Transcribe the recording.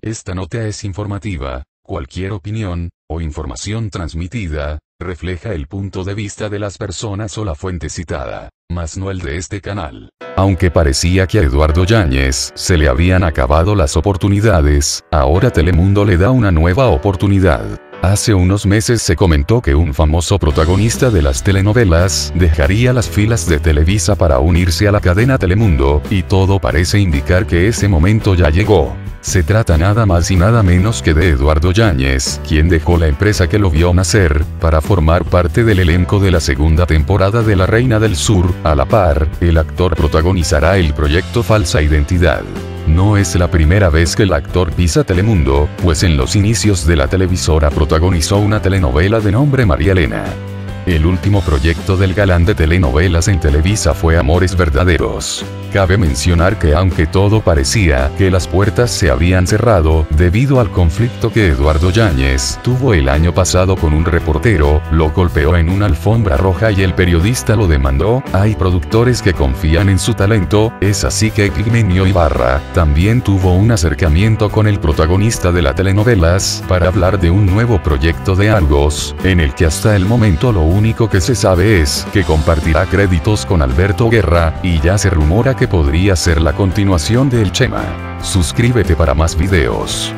Esta nota es informativa. Cualquier opinión, o información transmitida, refleja el punto de vista de las personas o la fuente citada, mas no el de este canal. Aunque parecía que a Eduardo Yáñez se le habían acabado las oportunidades, ahora Telemundo le da una nueva oportunidad. Hace unos meses se comentó que un famoso protagonista de las telenovelas dejaría las filas de Televisa para unirse a la cadena Telemundo, y todo parece indicar que ese momento ya llegó. Se trata nada más y nada menos que de Eduardo Yáñez, quien dejó la empresa que lo vio nacer, para formar parte del elenco de la segunda temporada de La Reina del Sur. A la par, el actor protagonizará el proyecto Falsa Identidad. No es la primera vez que el actor pisa Telemundo, pues en los inicios de la televisora protagonizó una telenovela de nombre María Elena. El último proyecto del galán de telenovelas en Televisa fue Amores Verdaderos. Cabe mencionar que aunque todo parecía que las puertas se habían cerrado, debido al conflicto que Eduardo Yáñez tuvo el año pasado con un reportero, lo golpeó en una alfombra roja y el periodista lo demandó, hay productores que confían en su talento, es así que Epigmenio Ibarra también tuvo un acercamiento con el protagonista de las telenovelas, para hablar de un nuevo proyecto de Argos, en el que hasta el momento lo único que se sabe es que compartirá créditos con Alberto Guerra, y ya se rumora que podría ser la continuación de El Chema. Suscríbete para más videos.